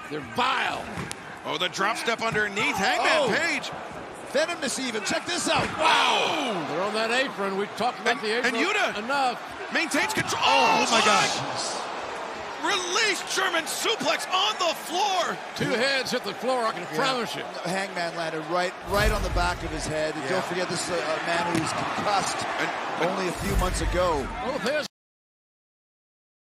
They're vile. Oh, the drop step underneath. Hangman Page. Venomous even. Check this out. Wow. They're on that apron. We talked about the apron and Yuta enough. Maintains control. Oh my gosh. Release German suplex on the floor. Two heads hit the floor, I can promise you. Hangman landed right on the back of his head. Don't forget, this is a man who's concussed only a few months ago. Both heads.